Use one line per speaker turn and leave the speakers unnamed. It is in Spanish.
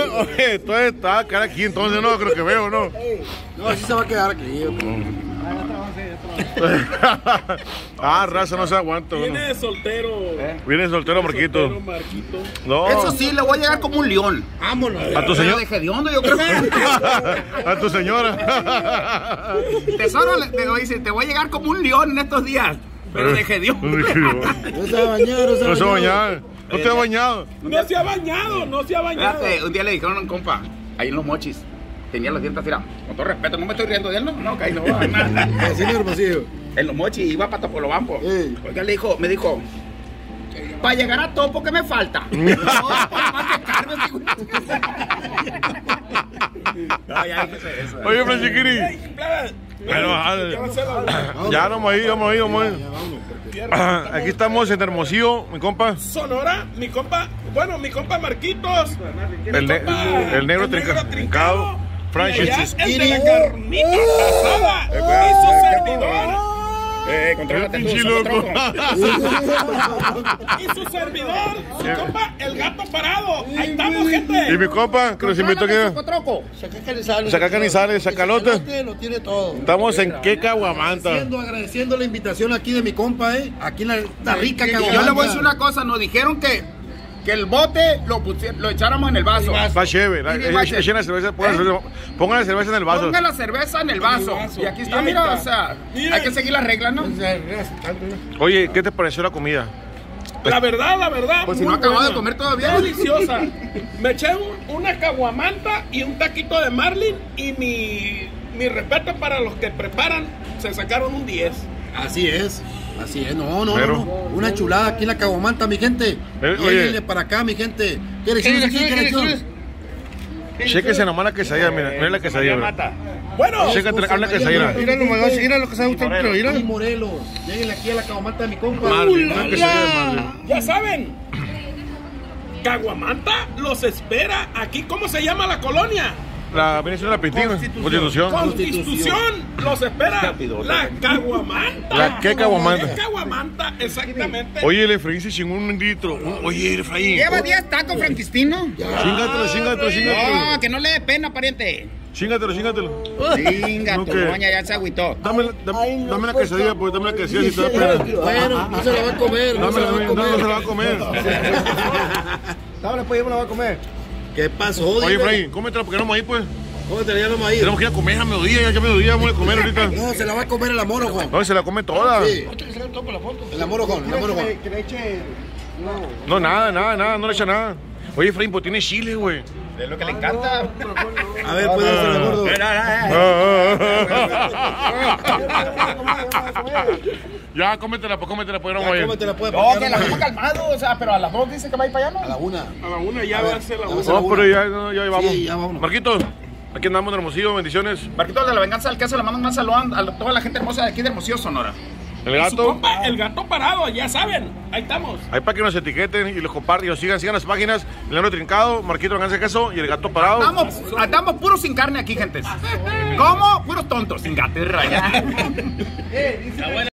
Oye, todo está acá aquí, entonces no creo que veo, ¿no?
No, así se va a quedar aquí.
Ah, raza, no se aguanta.
Viene soltero.
Viene soltero, Marquito.
Soltero, Marquito.
No.
Eso sí, le voy a llegar como un león.
Vámonos.
¿A tu señor?
De hediondo, yo creo.
A tu señora.
Tesoro, le dice, te voy a llegar como un león en estos días. Pero de hediondo.
No se va a bañar,
No se va a bañar. No te ha bañado.
No se ha bañado, no se ha bañado.
Fíjate, un día le dijeron a un compa, ahí en los mochis, tenía los dientes así, con todo respeto, no me estoy riendo de él, no, que ahí no va a nada.
Así, Hermosillo.
En los mochis iba para Topolobampo.
Ey.
Oiga, me dijo, para llegar a Topo, ¿qué me falta? No, pues más que carne, digo. No, ya déjese eso.
Oye, Franchiquiri. Bueno, ya vamos ahí. Aquí estamos en Hermosillo, mi compa.
Sonora, mi compa Marquitos.
El negro trincado. Francis.
El de la carnita asada. Y su servidor.
Contrólate tú,
Pinche
solo
loco.
tronco.
Y su servidor, su compa, el gato parado. Ahí estamos, gente.
Y mi compa, que nos invitó aquí.
Troco.
Saca Canizales.
Saca Canizales, Sacalote.
Lo tiene todo.
Estamos en Quecahuamanta.
Agradeciendo la invitación aquí de mi compa, Aquí en la rica
Yo
Caguamanta.
le voy a decir una cosa, nos dijeron que el bote lo echáramos en el vaso.
Va chévere. Echen la cerveza, pongan la cerveza en el vaso.
Ponga la cerveza en el vaso. Y aquí está, mira, o sea, hay que seguir las reglas, ¿no?
Oye, ¿qué te pareció la comida?
La verdad,
Pues si
muy
no acabado de
buena.
comer todavía.
Deliciosa. Me eché una caguamanta y un taquito de marlin. Y mi respeto para los que preparan, se sacaron un 10.
Así es. No. Una chulada aquí en la Caguamanta, mi gente.
Oye.
Lléguenle para acá, mi gente. ¿Qué elecciones aquí? ¿Qué elecciones?
Chéquese nomás la quesadilla, mira la quesadilla. Mira.
Bueno,
Chécate, habla quesadilla.
Mira lo que se gusta. Mira. Morelos. Lléguenle aquí a la Caguamanta de mi compa.
Una quesadilla de Marlin.
ya saben. Caguamanta los espera aquí. ¿Cómo se llama la colonia?
Viene siendo la Pintina. Constitución.
Constitución los espera. La Caguamanta.
La que Caguamanta.
La Caguamanta, exactamente.
Oye, el Efraín se chingó un litro. Oye, el Efraín.
Lleva 10 tacos, Franquistino.
Chingatelo.
No, que no le dé pena, pariente.
Chingatelo.
Chinga,
No,
tu
¿qué?
doña ya se agüitó.
Dame la quesadilla, pues dame la quesadilla si te da pena.
Bueno, no se la va a comer.
No se la va a comer.
Dale, pues yo me la voy a comer. ¿Qué pasó?
Oye, Efraín, cómetela porque no vamos ahí, pues.
Cómetela, ya no me ha ido.
Tenemos que ir a comer a mediodía, ya mediodía vamos a comer ahorita.
No, se la va a comer el amor, Juan.
No, se la come toda.
Sí. El amor, Juan.
Que le eche...
No, nada, no le echa nada. Oye, Efraín, pues tiene chile, güey.
Es lo que le encanta.
A ver, pues, el gordo.
Ya, cómetela, pues no vamos a ir.
Cómetela, pues.
No, que la vamos calmado, o sea, pero a las 2 dice que va a ir para allá,
A
¿no?
la 1.
A la una ya va a ser la una.
No, pero ya vamos.
Sí, ya vámonos.
Marquitos, aquí andamos en Hermosillo, bendiciones.
Marquito de la Venganza del Queso le mando un gran saludo a toda la gente hermosa de aquí de Hermosillo, Sonora.
El
Su
gato,
compa, el gato parado, ya saben. Ahí estamos.
ahí para que nos etiqueten y los compartan y los sigan las páginas. El negro trincado, Marquito Venganza de Queso y el gato parado.
Estamos puros sin carne aquí, gentes. ¿Cómo? Puros tontos, sin gato y raya.